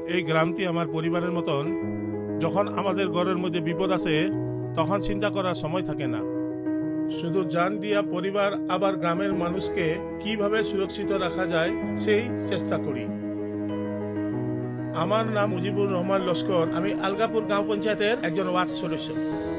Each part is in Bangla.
এই গ্রামটি আমার পরিবারের মতন। যখন আমাদের ঘরের মধ্যে বিপদ আছে তখন চিন্তা করার সময় থাকে না, শুধু জান দিয়া পরিবার আবার গ্রামের মানুষকে কিভাবে সুরক্ষিত রাখা যায় সেই চেষ্টা করি। আমার নাম মুজিবুর রহমান লস্কর। আমি আলগাপুর গ্রাম পঞ্চায়েতের একজন ওয়ার্ড সদস্য।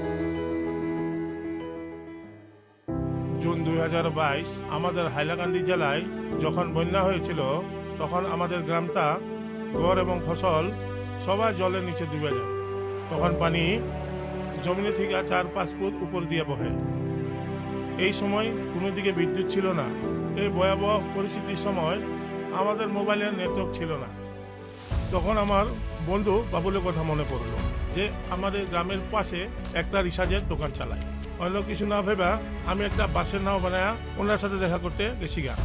জুন 2022 আমাদের হাইলাকান্দি জেলায় যখন বন্যা হয়েছিল তখন আমাদের গ্রামটা ঘর এবং ফসল সবাই জলের নিচে ডুবে যায়। তখন পানি জমিনে থেকে 4-5 ফুট উপর দিয়ে বহে। এই সময় কোনো দিকে বিদ্যুৎ ছিল না। এই ভয়াবহ পরিস্থিতির সময় আমাদের মোবাইলের নেটওয়ার্ক ছিল না। তখন আমার বন্ধু বাবুলের কথা মনে পড়লো যে আমাদের গ্রামের পাশে একটা রিচার্জের দোকান চালায়। অন্য কিছু না ভেবা আমি একটা বাসের নাও বানায়া ওনার সাথে দেখা করতে গেছি গা।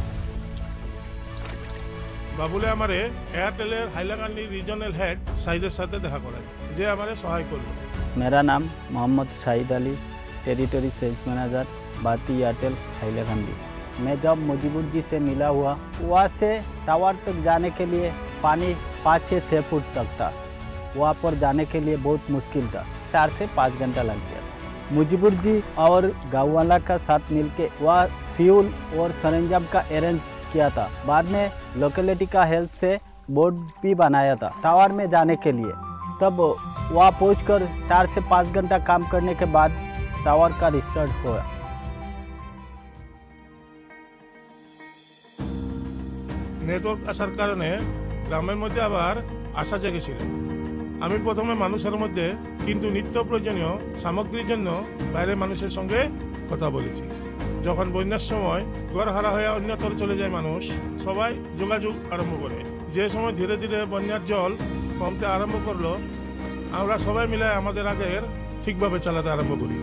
বাবুলে আমারে এয়ারটেলের হাইলাকান্দি রিজনাল হেড সাইদের সাথে দেখা করেন, যে আমারে সহায় করলো। मेरा नाम Mohammad Shahid Ali, territory sales manager, Bharti Airtel Hailakandi. मैं जब मुजीबुर जी से मिला हुआ, वहाँ से टावर तक जाने के लिए पानी 5-6 फुट तक था। वहाँ पर जाने के लिए बहुत मुश्किल था, 4 से 5 घंटा लग गया। मुजीबुर जी और गाँव वाला का साथ मिलके वहाँ फ्यूल और सरंजाम का अरेंज किया था। बाद में लोकेलिटी का हेल्प से बोर्ड भी बनाया था टावर में जाने के लिए। तब वहाँ पहुँचकर 4 से 5 घंटा काम करने के बाद टावर का रिस्टार्ट हुआ। নেটওয়ার্ক আসার কারণে গ্রামের মধ্যে আবার আশা জেগেছিল। আমি প্রথমে মানুষের মধ্যে কিন্তু নিত্য প্রয়োজনীয় সামগ্রীর জন্য বাইরের মানুষের সঙ্গে কথা বলেছি। যখন বন্যার সময় ঘর হারা হয়ে অন্যত্র চলে যায় মানুষ, সবাই যোগাযোগ আরম্ভ করে। যে সময় ধীরে ধীরে বন্যার জল কমতে আরম্ভ করলো, আমরা সবাই মিলে আমাদের আগের ঠিকভাবে চালাতে আরম্ভ করি।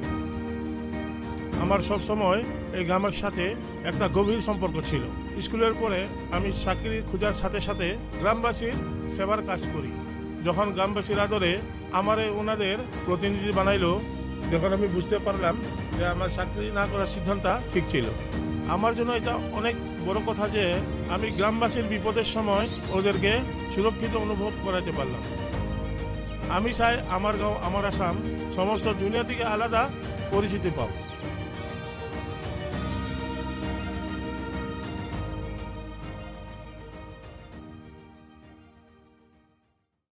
আমার সব সময় এই গ্রামের সাথে একটা গভীর সম্পর্ক ছিল। স্কুলের পরে আমি চাকরি খোঁজার সাথে সাথে গ্রামবাসীর সেবার কাজ করি। যখন গ্রামবাসীর আদরে আমারে ওনাদের প্রতিনিধি বানাইলো, যখন আমি বুঝতে পারলাম যে আমার চাকরি না করার সিদ্ধান্ত ঠিক ছিল। আমার জন্য এটা অনেক বড় কথা যে আমি গ্রামবাসীর বিপদের সময় ওদেরকে সুরক্ষিত অনুভব করাতে পারলাম। আমি চাই আমার গাঁও আমার আসাম সমস্ত দুনিয়া থেকে আলাদা পরিচিতি পাও।